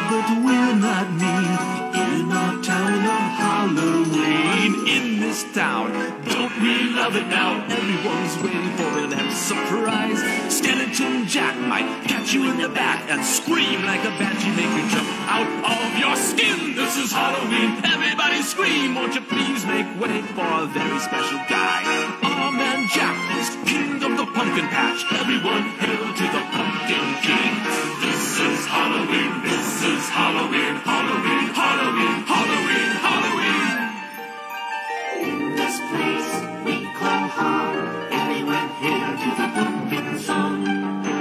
but we're not mean. In our town of Halloween, in this town, don't we love it now? Everyone's waiting for a surprise. Skeleton Jack might catch you in the back and scream like a banshee, make you jump out of your skin. This is Halloween, everybody scream. Won't you please make way for a very special guy? Our man Jack is king of the pumpkin patch. Everyone hail to the pumpkin king. This is Halloween, this is Halloween, Halloween, Halloween, Halloween, Halloween. In this place we call home, everyone hail to the pumpkin song.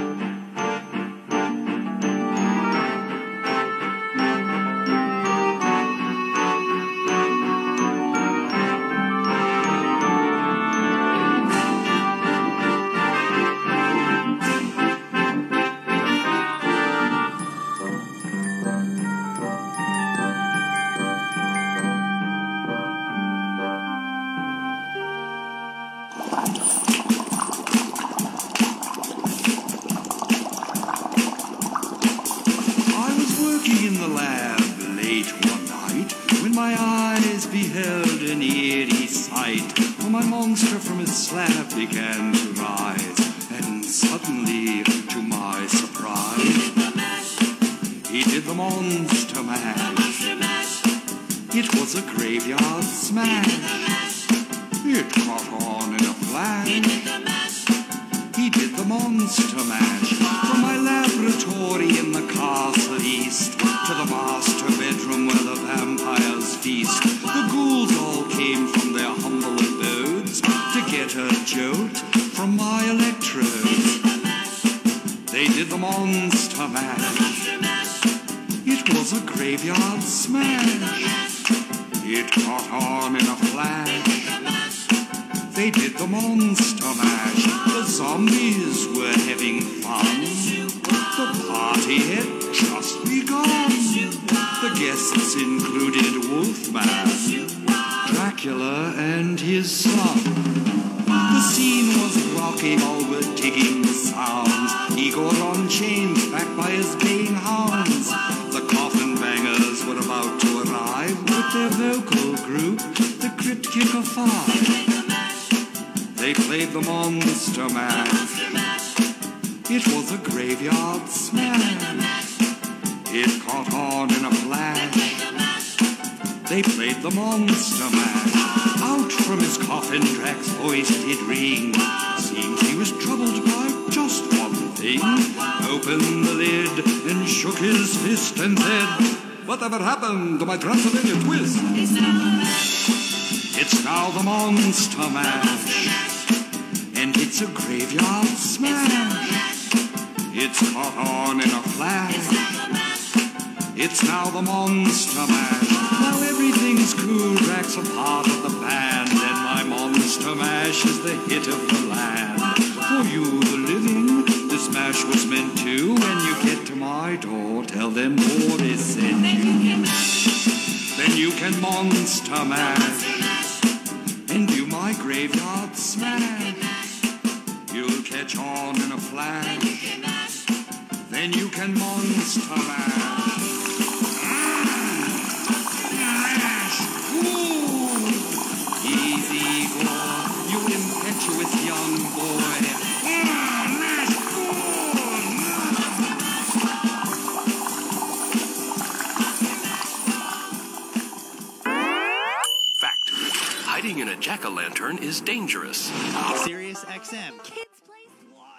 In the lab late one night, when my eyes beheld an eerie sight, for my monster from his slab began to rise, and suddenly, to my surprise, he did the monster mash. It was a graveyard smash. It caught on in a flash. He did the monster mash. From my laboratory in the castle east to the master bedroom where the vampires feast, the ghouls all came from their humble abodes to get a jolt from my electrodes. They did the monster mash. It was a graveyard smash. It caught on in a flash. They did the monster mash. The zombies were having fun. The party had just begun. The guests included Wolfman, Dracula, and his son. The scene was rocking, all were digging the sounds. Igor on chains, backed by his baying hounds. The coffin bangers were about to arrive with their vocal group, the Crypt Kicker Five. They played the monster mash. It was a graveyard smash. It caught on in a flash. They played the monster mash. Out from his coffin, Drax's voice did ring. Seemed he was troubled by just one thing. Opened the lid and shook his fist and said, "Whatever happened to my Transylvania twist?" It's now the monster mash. And it's a graveyard smash. It's caught on in a flash. It's now the monster mash. Now everything's cool, Drax a part of the band, and my monster mash is the hit of the land. For you, the living, this mash was meant to. When you get to my door, tell them Boris sent you. Then you can monster mash and do my graveyard smash. You'll catch on in a flash. Then you can monster mash. Mash! Ooh! Easy, Igor, you impetuous young boy. Mash! Fact: hiding in a jack-o'-lantern is dangerous. Sirius XM. Kids Place Live.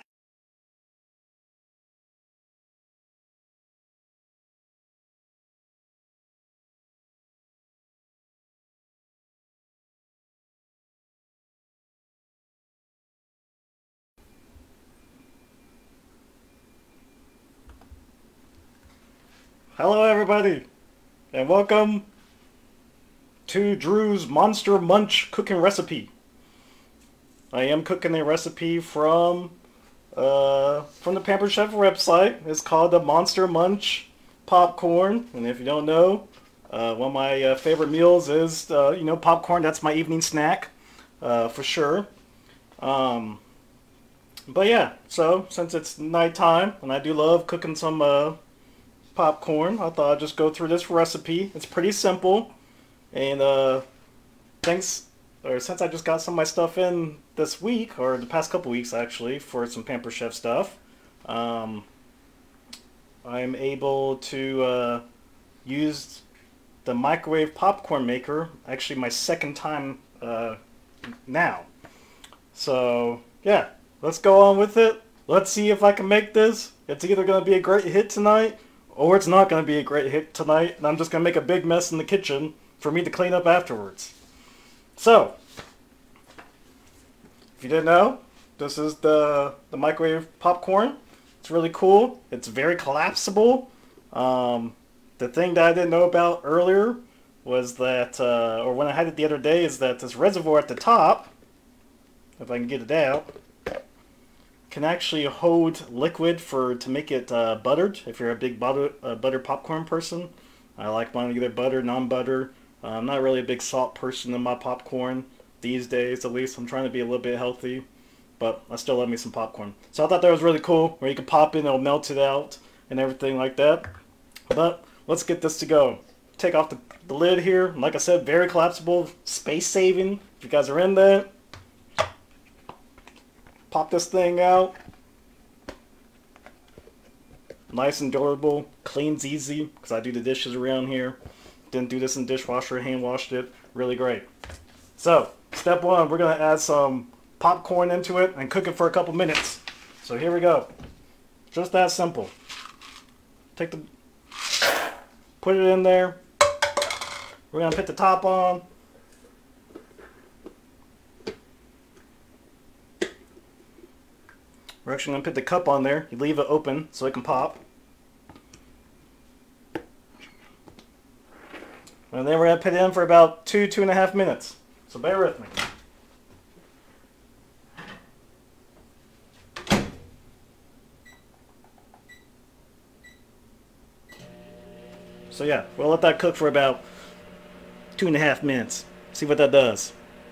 Hello everybody, and welcome to Drew's Monster Munch cooking recipe. I am cooking a recipe from the Pampered Chef website. It's called the Monster Munch popcorn, and if you don't know, one of my favorite meals is popcorn. That's my evening snack for sure. But yeah, so since it's nighttime, and I do love cooking some popcorn. I thought I'd just go through this recipe. It's pretty simple, and since I just got some of my stuff in this week, or the past couple weeks actually, for some Pampered Chef stuff, I'm able to use the microwave popcorn maker, actually my second time now. So yeah, let's go on with it. Let's see if I can make this. It's either going to be a great hit tonight, or it's not going to be a great hit tonight, and I'm just going to make a big mess in the kitchen for me to clean up afterwards. So, if you didn't know, this is the microwave popcorn. It's really cool. It's very collapsible. The thing that I didn't know about earlier was that, or when I had it the other day, is that this reservoir at the top, if I can get it out, can actually hold liquid to make it buttered, if you're a big butter popcorn person. I like mine either butter, non-butter. I'm not really a big salt person in my popcorn these days, at least. I'm trying to be a little bit healthy, but I still love me some popcorn. So I thought that was really cool, where you can pop in, it'll melt it out, and everything like that. But let's get this to go. Take off the lid here. Like I said, very collapsible, space saving, if you guys are in that. Pop this thing out. Nice and durable. Cleans easy, because I do the dishes around here. Didn't do this in the dishwasher, hand washed it. Really great. So, step one, we're going to add some popcorn into it and cook it for a couple minutes. So here we go. Just that simple. Put it in there. We're going to put the top on. We're actually going to put the cup on there. You leave it open so it can pop. And then we're going to put it in for about 2.5 minutes. So bear with me. So yeah, we'll let that cook for about 2.5 minutes. See what that does.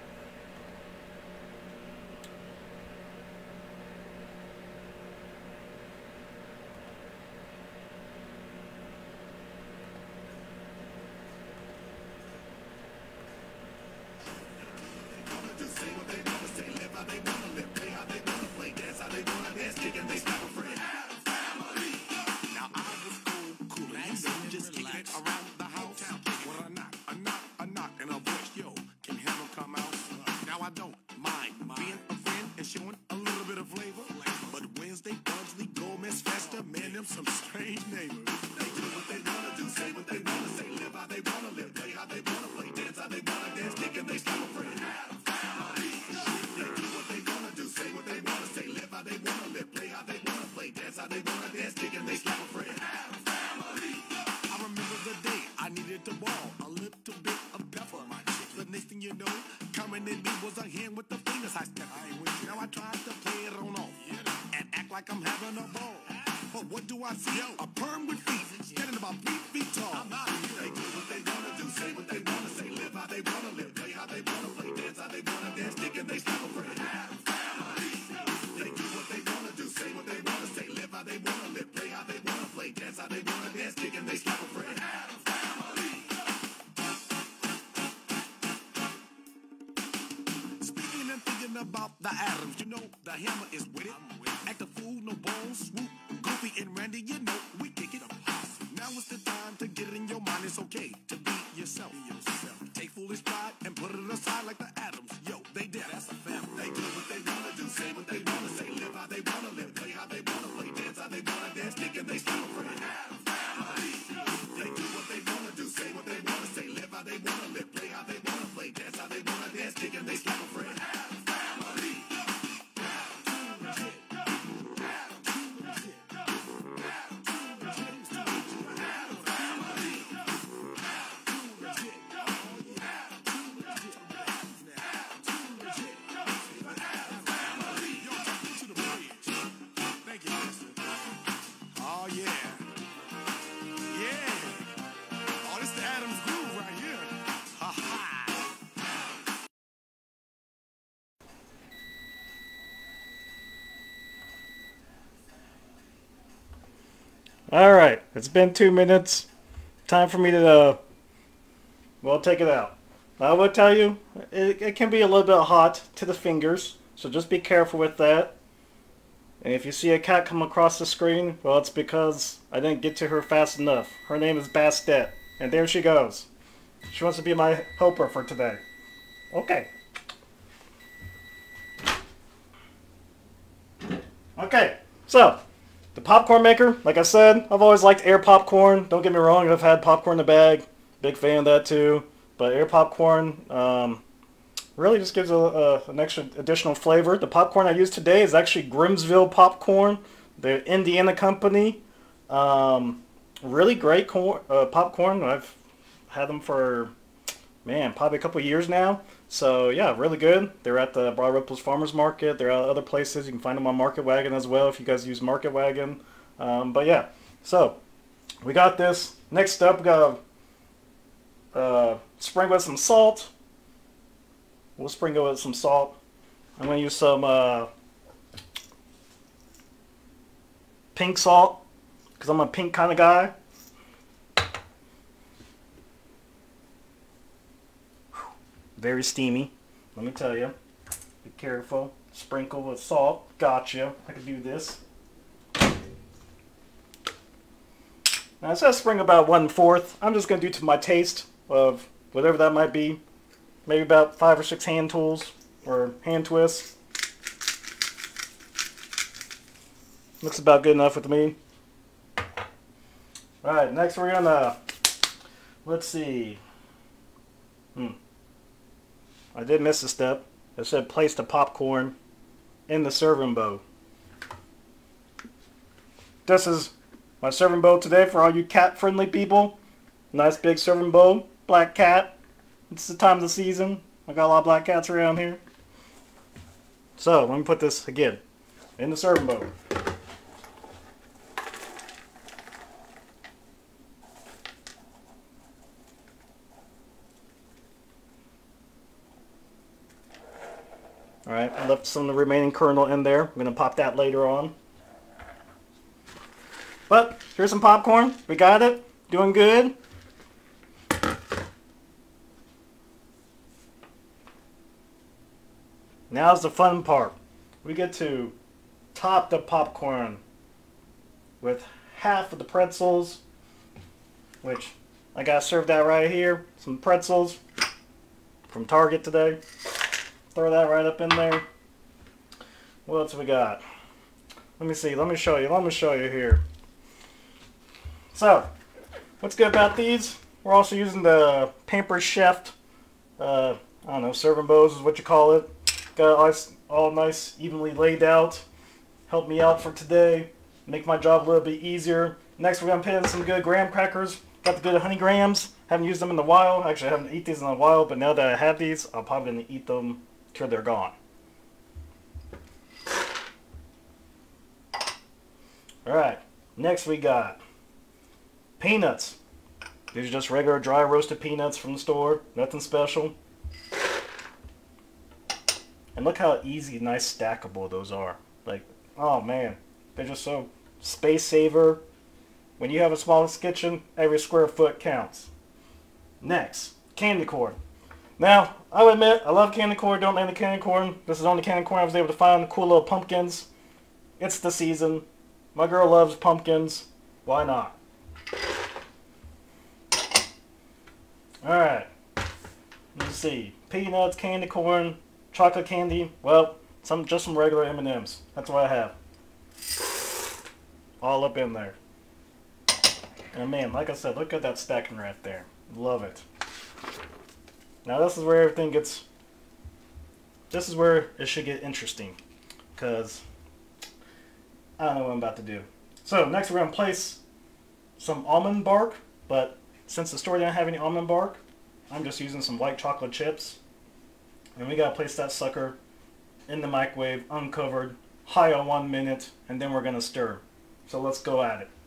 Some strange neighbors. They do what they wanna do, say what they wanna say, live how they wanna live, play how they wanna play, dance how they wanna dance, kick and they stop afraid. They do what they wanna do, say what they wanna say, live how they wanna live, play how they wanna play, dance how they wanna dance, kick and they stop afraid. I remember the day I needed to ball, a little bit of pepper. The next thing you know, coming in me was a hand with the fingers I stepped. Now I tried to play it on off and act like I'm having a ball. But what do I see? A perm with feet, standing about 3 feet tall. They do what they wanna do, say what they wanna say, live how they wanna live, play how they wanna play, dance how they wanna dance, kick and they stop afraid. They do what they wanna do, say what they wanna say, live how they wanna live, play how they wanna play, dance how they wanna dance, kick and they stop afraid. Speaking and thinking about the Adams, you know the hammer is with it. Act a fool, no bones, swoop. Goofy and Randy, you know, we kick it up. Now it's the time to get it in your mind. It's okay to be yourself. Take foolish pride and put it aside like the Adams. Yo, they did. That's a family. They do what they wanna do, say what they wanna say, live how they wanna live, play how they wanna play, dance how they wanna dance, kick and they stop afraid. They do what they wanna do, say what they wanna say, live how they wanna live, play how they wanna play, dance how they wanna dance, kick and they stop afraid. Alright, it's been 2 minutes. Time for me to, well, take it out. I will tell you, it can be a little bit hot to the fingers, so just be careful with that. And if you see a cat come across the screen, well, it's because I didn't get to her fast enough. Her name is Bastet, and there she goes. She wants to be my helper for today. Okay. Okay, so, the popcorn maker, like I said, I've always liked air popcorn. Don't get me wrong, I've had popcorn in the bag. Big fan of that too. But air popcorn really just gives an extra additional flavor. The popcorn I used today is actually Grimsville popcorn. The Indiana company. Really great popcorn. I've had them for, man, probably a couple years now. So yeah, really good. They're at the Broad Ripples Farmers Market. They're at other places. You can find them on Market Wagon as well if you guys use Market Wagon. But yeah, so we got this. Next up, we got sprinkle with some salt. We'll sprinkle with some salt. I'm going to use some pink salt because I'm a pink kind of guy. Very steamy, let me tell you. Be careful. Sprinkle with salt. Gotcha. I can do this. Now it says sprinkle about 1/4. I'm just going to do to my taste of whatever that might be. Maybe about 5 or 6 hand tools or hand twists. Looks about good enough with me. Alright, next we're gonna, let's see. I did miss a step. It said place the popcorn in the serving bowl. This is my serving bowl today for all you cat-friendly people. Nice big serving bowl. Black cat. It's the time of the season. I got a lot of black cats around here. So, let me put this again in the serving bowl. Alright, I left some of the remaining kernel in there. I'm going to pop that later on. But, here's some popcorn. We got it. Doing good. Now's the fun part. We get to top the popcorn with half of the pretzels, which I got served that right here. Some pretzels from Target today. Throw that right up in there. What else we got? Let me see. Let me show you. Let me show you here. So, what's good about these? We're also using the Pampered Chef, I don't know, serving bowls is what you call it. Got it all nice, evenly laid out. Help me out for today. Make my job a little bit easier. Next, we're going to put in some good graham crackers. Got the good honey grahams. Haven't used them in a while. Actually, I haven't eaten these in a while, but now that I have these, I'm probably going to eat them till they're gone. Alright, next we got peanuts. These are just regular dry roasted peanuts from the store. Nothing special. And look how easy, nice, stackable those are. Like, oh man, they're just so space saver. When you have a small kitchen, every square foot counts. Next, candy corn. Now, I would admit, I love candy corn, don't make the candy corn. This is the only candy corn I was able to find. Cool little pumpkins. It's the season. My girl loves pumpkins. Why not? Alright. Let's see. Peanuts, candy corn, chocolate candy. Well, just some regular M&Ms. That's what I have. All up in there. And man, like I said, look at that stacking right there. Love it. Now this is where everything gets, this is where it should get interesting, because I don't know what I'm about to do. So next we're going to place some almond bark, but since the store didn't have any almond bark, I'm just using some white chocolate chips. And we got to place that sucker in the microwave, uncovered, high on 1 minute, and then we're going to stir. So let's go at it.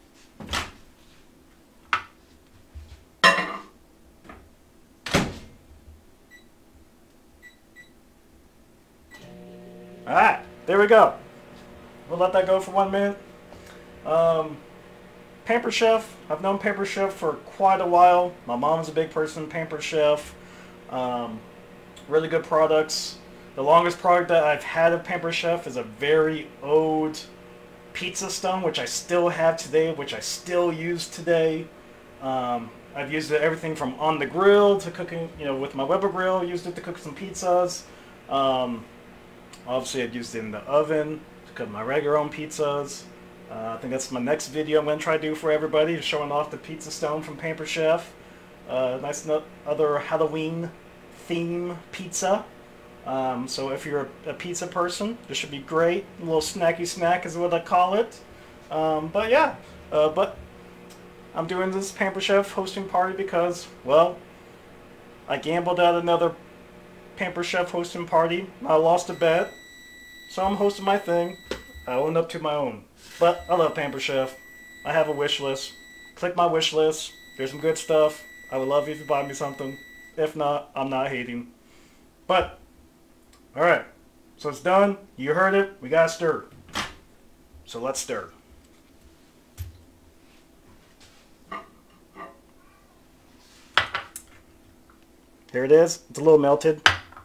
Alright, there we go. We'll let that go for 1 minute. Pampered Chef. I've known Pampered Chef for quite a while. My mom's a big person in Pampered Chef. Really good products. The longest product that I've had of Pampered Chef is a very old pizza stone, which I still have today, which I still use today. I've used it everything from on the grill to cooking, with my Weber grill. Used it to cook some pizzas. Obviously, I've used it in the oven to cook my regular own pizzas. I think that's my next video I'm going to try to do for everybody, showing off the pizza stone from Pampered Chef. Nice other Halloween theme pizza. So if you're a pizza person, this should be great. A little snacky snack is what I call it. But yeah, but I'm doing this Pampered Chef hosting party because, well, I gambled out another Pampered Chef hosting party. I lost a bet, so I'm hosting my thing. I own up to my own. But I love Pampered Chef. I have a wish list. Click my wish list. There's some good stuff. I would love if you buy me something. If not, I'm not hating. But, alright. So it's done. You heard it. We gotta stir. So let's stir. There it is. It's a little melted.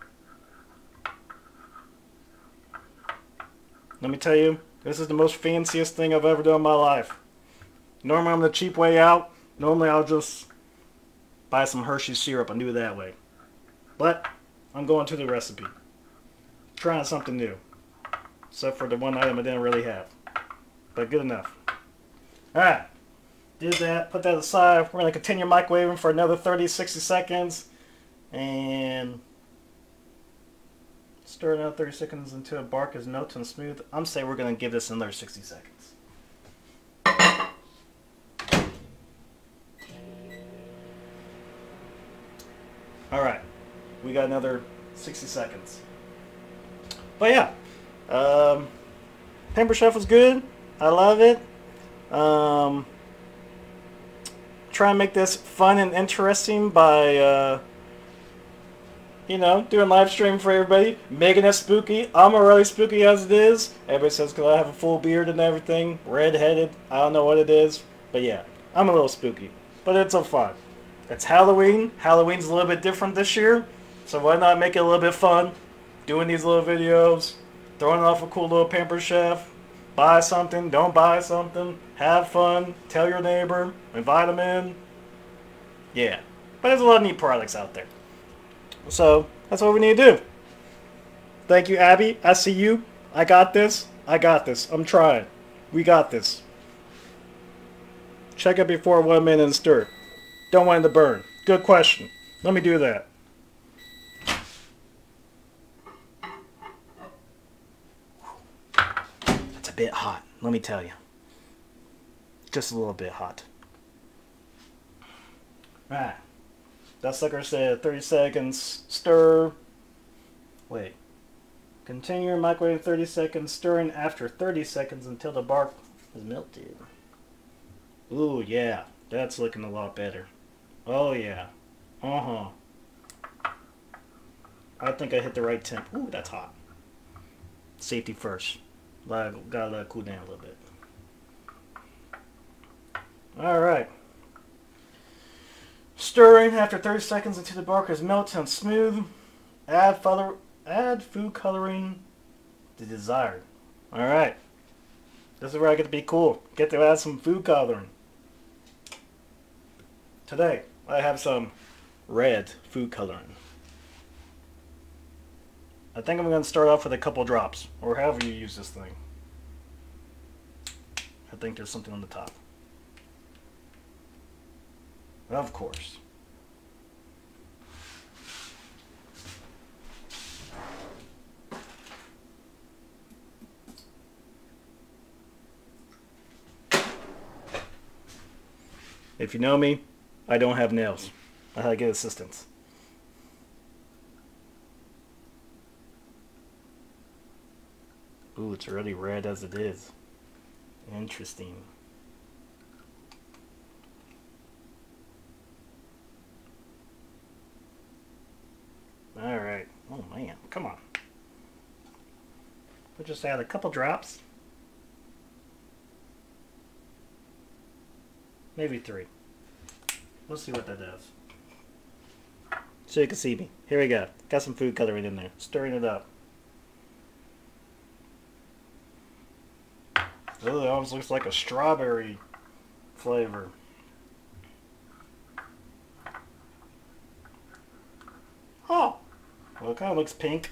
Let me tell you, this is the most fanciest thing I've ever done in my life. Normally I'm the cheap way out. Normally I'll just buy some Hershey's syrup and do it that way. But I'm going to the recipe. Trying something new. Except for the one item I didn't really have. But good enough. Alright. Did that. Put that aside. We're going to continue microwaving for another 30-60 seconds. And stir it out 30 seconds until the bark is melted and smooth. I'm saying we're going to give this another 60 seconds. Alright. We got another 60 seconds. But yeah. Pampered Chef was good. I love it. Try and make this fun and interesting by doing live stream for everybody, making it spooky. I'm already spooky as it is. Everybody says because I have a full beard and everything, red-headed. I don't know what it is, but yeah, I'm a little spooky. But it's so fun. It's Halloween. Halloween's a little bit different this year, so why not make it a little bit fun? Doing these little videos, throwing off a cool little Pampered Chef. Buy something, don't buy something, have fun, tell your neighbor, invite them in. Yeah, but there's a lot of neat products out there. So, that's what we need to do. Thank you, Abby. I see you. I got this. I got this. I'm trying. We got this. Check it before 1 minute and stir. Don't want it to burn. Good question. Let me do that. It's a bit hot, let me tell you. Just a little bit hot. Alright. That sucker said 30 seconds, stir. Wait. Continue microwave 30 seconds, stirring after 30 seconds until the bark is melted. Ooh, yeah. That's looking a lot better. Oh, yeah. Uh-huh. I think I hit the right temp. Ooh, that's hot. Safety first. Gotta let it cool down a little bit. Alright. Stirring after 30 seconds until the bark is melted and smooth. Add food coloring to desired. Alright. This is where I get to be cool. Get to add some food coloring. Today, I have some red food coloring. I think I'm going to start off with a couple drops, or however you use this thing. I think there's something on the top. Of course. If you know me, I don't have nails. I had to get assistance. Ooh, it's already red as it is. Interesting. Alright. Oh man, come on. We'll just add a couple drops. Maybe 3. Let's see what that does. So you can see me. Here we go. Got some food coloring in there. Stirring it up. Oh, it almost looks like a strawberry flavor. Oh! Well, it kind of looks pink.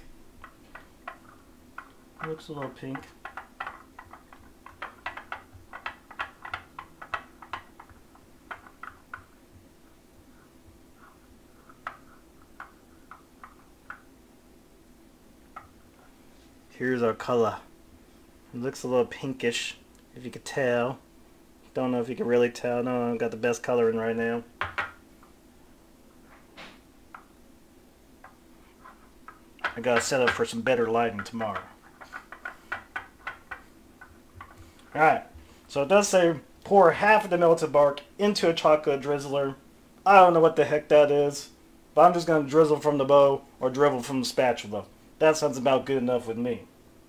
It looks a little pink. Here's our color. It looks a little pinkish, if you could tell. Don't know if you can really tell. No, I've got the best coloring right now. I gotta set up for some better lighting tomorrow. Alright, so it does say pour half of the melted bark into a chocolate drizzler. I don't know what the heck that is, but I'm just gonna drizzle from the bow or dribble from the spatula. That sounds about good enough with me.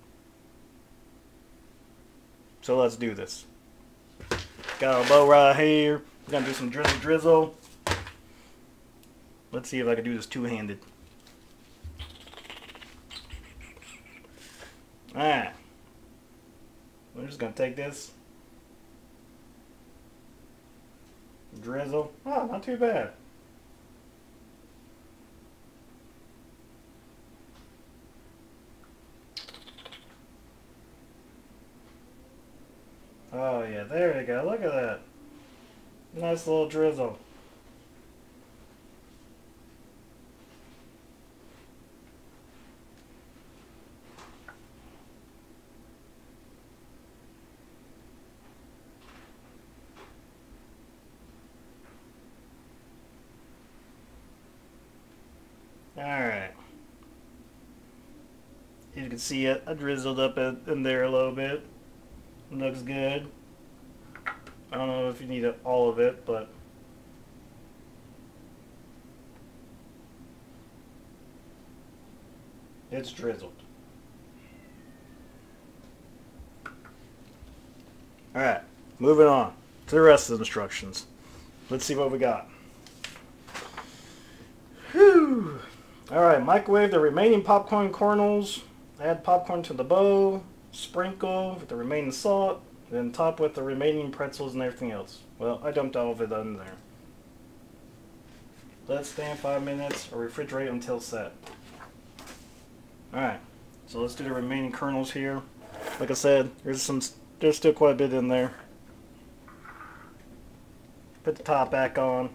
So let's do this. Got a bow right here. We're gonna do some drizzle. Let's see if I can do this two-handed. Alright. We're just gonna take this. Drizzle. Oh, not too bad. Oh yeah, there you go. Look at that. Nice little drizzle. Alright. You can see it. I drizzled up in there a little bit. Looks good. I don't know if you need all of it, but it's drizzled. Alright, moving on to the rest of the instructions. Let's see what we got. Whew. Alright, microwave the remaining popcorn kernels. Add popcorn to the bowl. Sprinkle with the remaining salt, then top with the remaining pretzels and everything else. Well, I dumped all of it in there. Let stand 5 minutes or refrigerate until set. Alright, so let's do the remaining kernels here. Like I said, there's still quite a bit in there. Put the top back on.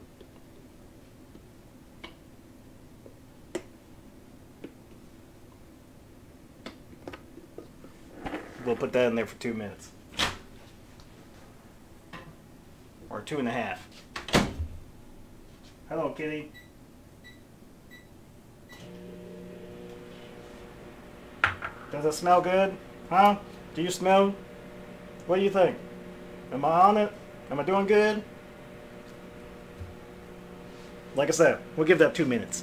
We'll put that in there for 2 minutes. Or 2.5. Hello, kitty. Does it smell good? Huh? Do you smell? What do you think? Am I on it? Am I doing good? Like I said, we'll give that 2 minutes.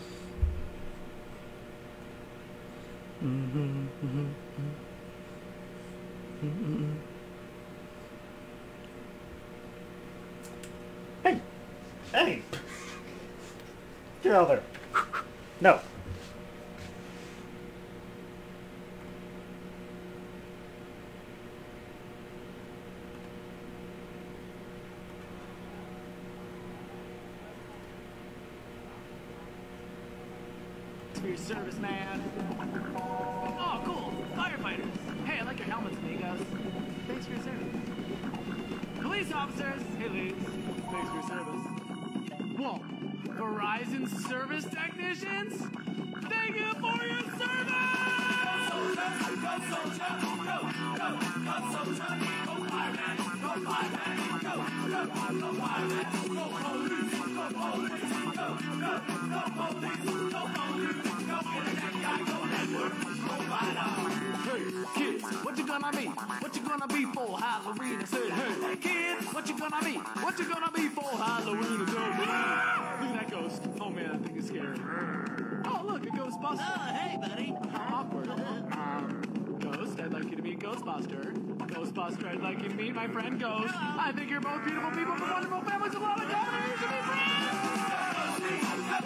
Hey! Hey! Get out of there. No. For your service, man. Oh, cool. Firefighters. Hey, I like your helmets, amigos. Thanks for your service. Police officers. Hey, Luke. Thanks for your service. Whoa. Verizon service technicians? Thank you for your service! Go soldier, go soldier, go fireman, go fireman, go fireman, go police, go police, go police, go police, go internet guy, go network, go fighter. Hey, kids, what you gonna be? What you gonna be for Halloween? I said, hey, kids, what you gonna be? What you gonna be for Halloween? I said, look at that ghost. Oh man, I think it's scary. Oh, look, a Ghostbuster. Oh, hey, buddy. How awkward. Ghost, I'd like you to be a Ghostbuster. Ghostbuster, I'd like you to meet my friend Ghost. I think you're both beautiful people from wonderful families with a lot of comedy. You should be friends.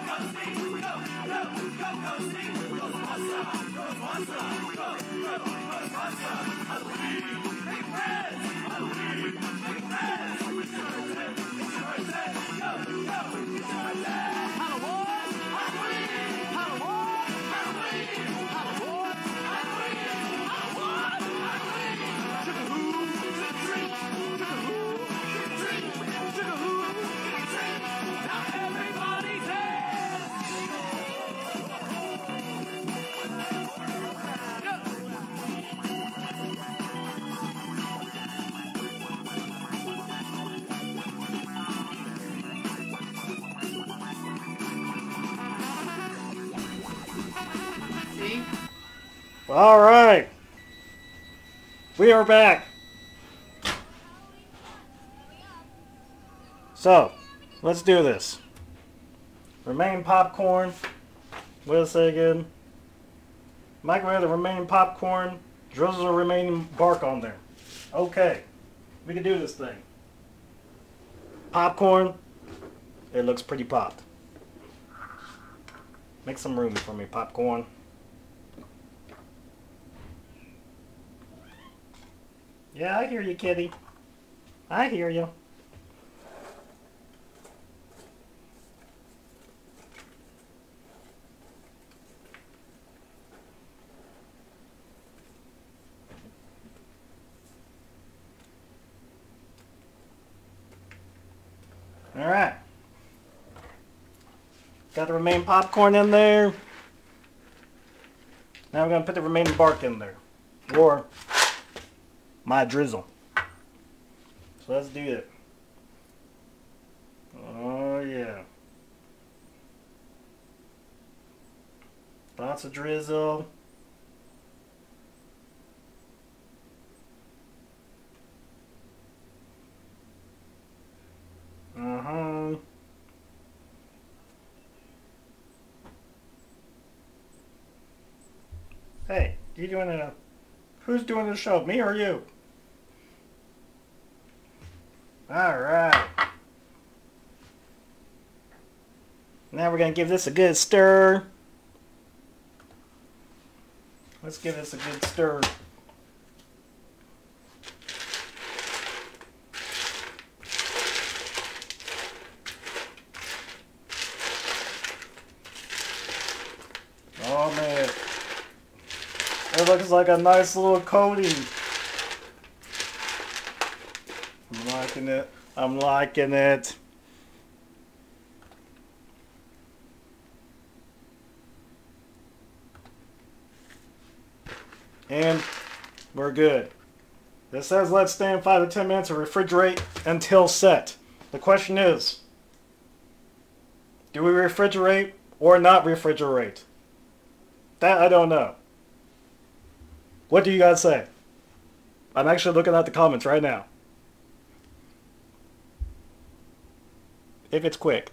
See? Alright. We are back. So, let's do this. Remaining popcorn. What did I say again? Microwave the remaining popcorn. Drizzle the remaining bark on there. Okay. We can do this thing. Popcorn. It looks pretty popped. Make some room for me, popcorn. Yeah, I hear you, kitty. I hear you. Alright. Got the remaining popcorn in there. Now we're going to put the remaining bark in there. Or my drizzle. So let's do it. Oh yeah. Lots of drizzle. Uh-huh. Hey, you doing a... Who's doing the show, me or you? Alright. Now we're going to give this a good stir. Let's give this a good stir. Oh man. It looks like a nice little coating. I'm liking it. I'm liking it. And we're good. It says let stand 5 to 10 minutes and refrigerate until set. The question is, do we refrigerate or not refrigerate? That I don't know. What do you guys say? I'm actually looking at the comments right now. If it's quick.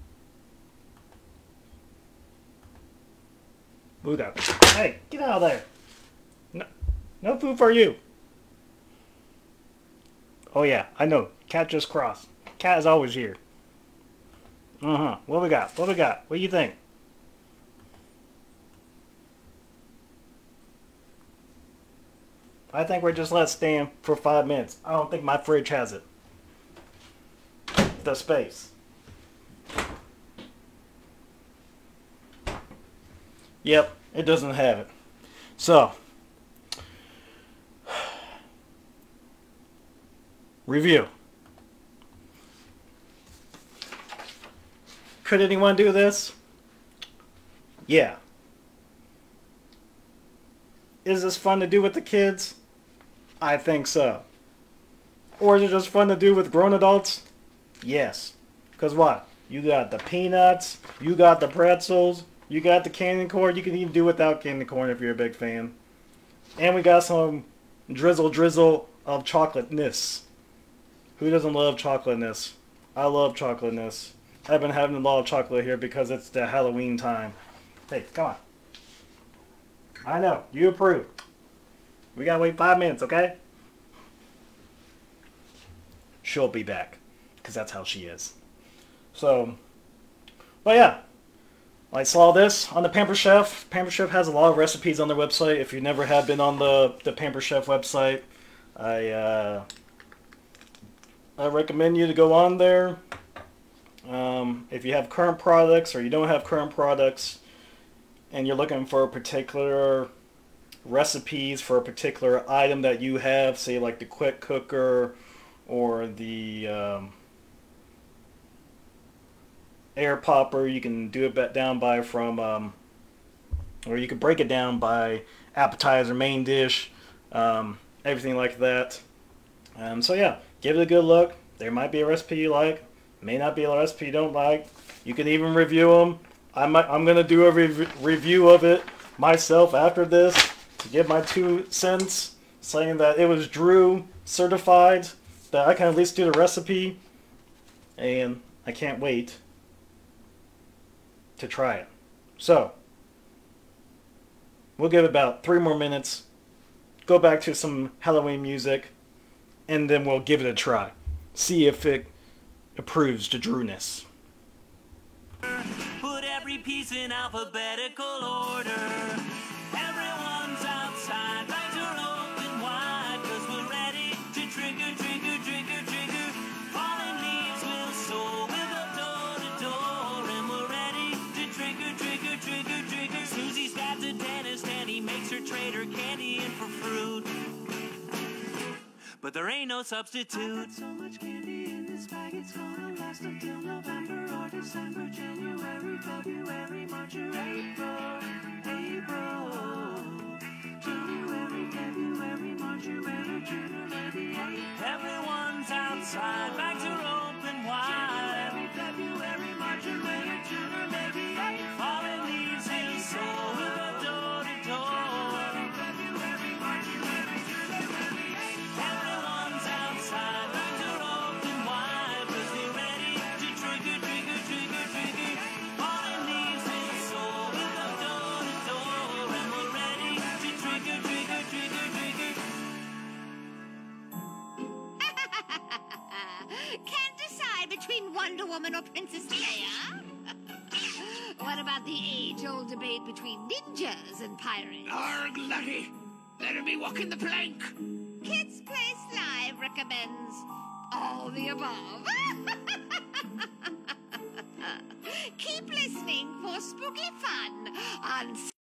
Buddha. Hey, get out of there. No, no food for you. Oh yeah, I know. Cat just crossed. Cat is always here. Uh-huh. What we got? What we got? What do you think? I think we're just let it stand for 5 minutes. I don't think my fridge has it. The space. Yep, it doesn't have it. So, review. Could anyone do this? Yeah. Is this fun to do with the kids? I think so. Or is it just fun to do with grown adults? Yes. Because what? You got the peanuts, you got the pretzels, you got the candy corn. You can even do without candy corn if you're a big fan. And we got some drizzle of chocolateness. Who doesn't love chocolateness? I love chocolateness. I've been having a lot of chocolate here because it's the Halloween time. Hey, come on. I know, you approve. We gotta wait 5 minutes, okay? she'll be back, because that's how she is. So, but yeah, I saw this on the Pampered Chef. Pampered Chef has a lot of recipes on their website. If you never have been on the Pampered Chef website, I recommend you to go on there. If you have current products or you don't have current products and you're looking for particular recipes for a particular item that you have, say like the quick cooker or the air popper, you can do it down by or you can break it down by appetizer, main dish, everything like that. So yeah, give it a good look. There might be a recipe you like, may not be a recipe you don't like. You can even review them. I'm going to do a review of it myself after this to give my 2 cents, saying that it was Drew certified, that I can at least do the recipe, and I can't wait to try it. So, we'll give it about 3 more minutes, go back to some Halloween music, and then we'll give it a try. See if it approves to Drewness. Put every piece in alphabetical order. Everyone's outside, bags are open wide, 'cause we're ready to trigger, trigger, trigger, trigger. Falling leaves will soar, we'll go door to door, and we're ready to trigger, trigger, trigger, trigger. Susie's got the dentist and he makes her trade her candy in for fruit. But there ain't no substitute. So much candy in this bag, it's gonna last until November or December, January, February, March or April. January, February, March or April, June or maybe April. Everyone's outside, bags are open wide. January, February, March or April, June or maybe April. Falling leaves will soar, we'll go door to door. February, March or April, June or maybe April. Everyone's outside, bags are open wide, 'cause we're ready to trigger, trigger, trigger, trigger. Falling leaves will soar, we'll go door to door, and we're ready to trigger, trigger, trigger, trigger. Can't decide between Wonder Woman or Princess Leia? What about the age-old debate between ninjas and pirates? Arg, laddie! Let her be walking the plank! Kids Place Live recommends all the above. Keep listening for spooky fun on...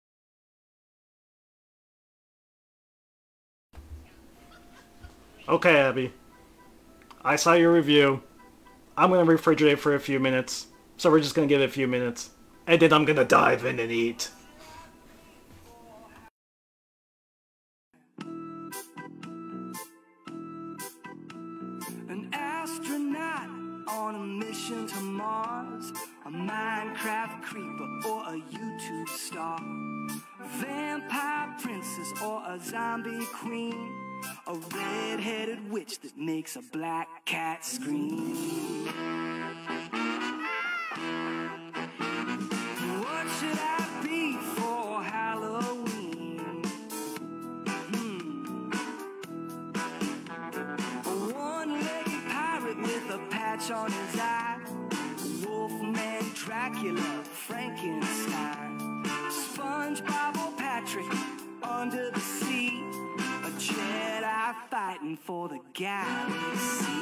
Okay, Abby. I saw your review. I'm going to refrigerate for a few minutes. So we're just going to give it a few minutes. And then I'm going to dive in and eat. An astronaut on a mission to Mars, a Minecraft creeper or a YouTube star, vampire princess or a zombie queen, a red-headed witch that makes a black cat scream. What should I be for Halloween? A one-legged pirate with a patch on his eye, Wolfman, Dracula, Frankenstein, SpongeBob or Patrick under the sea, a Jedi fighting for the galaxy.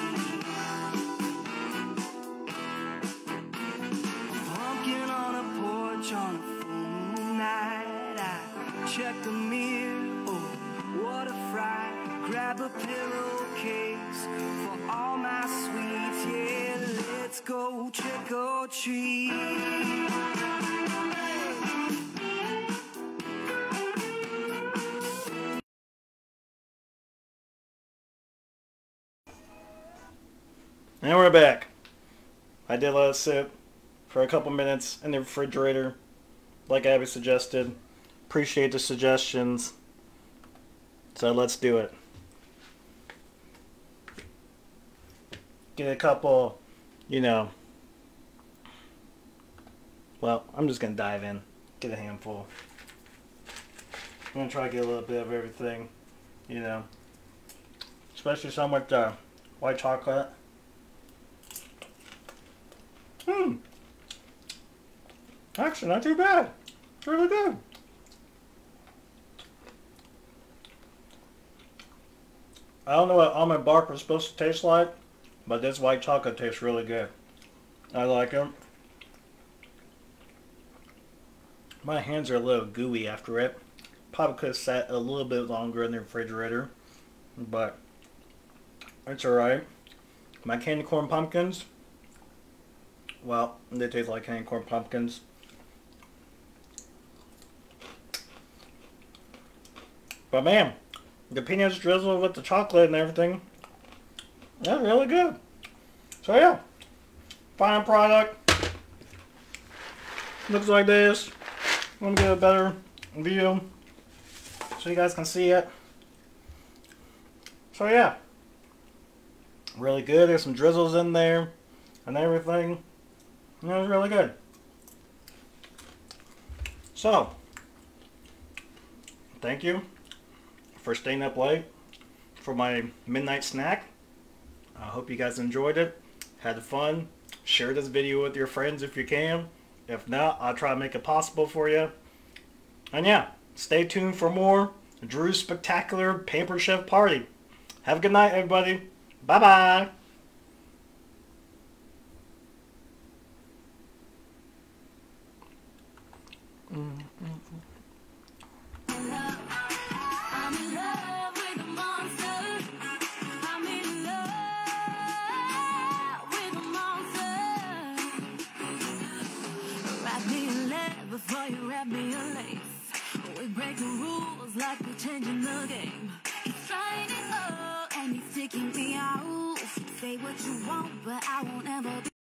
Pumpkin on a porch on a full night. I check the mirror, oh, what a fright. Grab a pillowcase for all my sweets. Yeah, let's go trick or treat. And we're back. I did let it sit for a couple minutes in the refrigerator, like Abby suggested. Appreciate the suggestions. So let's do it. Get a couple, well, I'm just going to dive in. Get a handful. I'm going to try to get a little bit of everything, especially some with white chocolate. Actually, not too bad. It's really good. I don't know what almond bark was supposed to taste like, but this white chocolate tastes really good. I like it. My hands are a little gooey after it. Probably could have sat a little bit longer in the refrigerator, but it's alright. My candy corn pumpkins, well, they taste like candy corn pumpkins. But man, the peanuts drizzled with the chocolate and everything, that's really good. So yeah, final product looks like this. Let me get a better view so you guys can see it. So yeah, really good. There's some drizzles in there and everything. It was really good. So, thank you for staying up late for my midnight snack. I hope you guys enjoyed it, had fun. Share this video with your friends if you can. If not, I'll try to make it possible for you. And yeah, stay tuned for more Drew's Spectacular Pampered Chef Party. Have a good night, everybody. Bye-bye. Before you wrap me a lace, we break the rules like we're changing the game. He's trying it all and he's taking me out. Say what you want, but I won't ever be